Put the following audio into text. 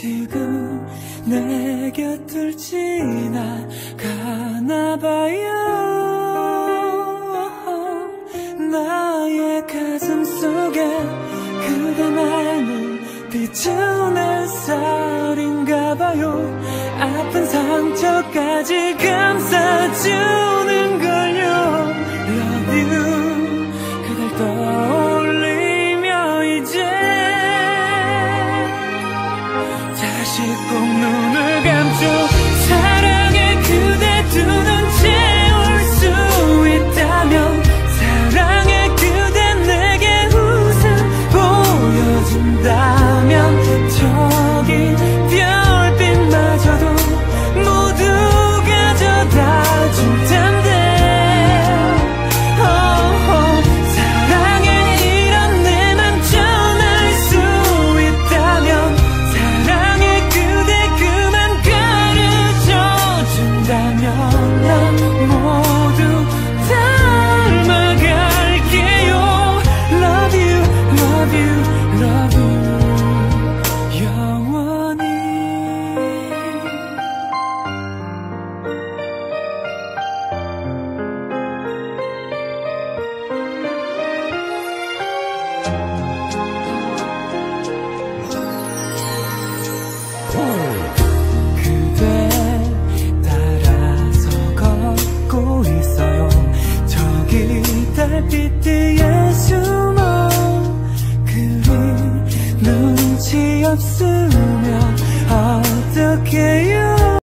지금 내 곁을 지나가나봐요. 나의 가슴 속에 그대만을 비추는 햇살인가봐요. 아픈 상처까지 감싸주는걸요. Love you. 그댈 떠올리며 이제 다시 꼭 눈을 감죠. 사랑해 그대 두 눈 채울 수 있다면, 사랑해 그대 내게 웃음 보여준다면, 저기 별빛마저도 모두 가져다 줄 텐데. 사랑해 이런 내만 전할 수 있다면, 사랑해 그대 그만 가르쳐 준다면, 난 모두 닮아갈게요. Love you, love you, love you. 영원히. 그대 따라서 걷고 있어요. 저기 달빛 뒤에 숨어 그리 눈치 없으면 어떡해요.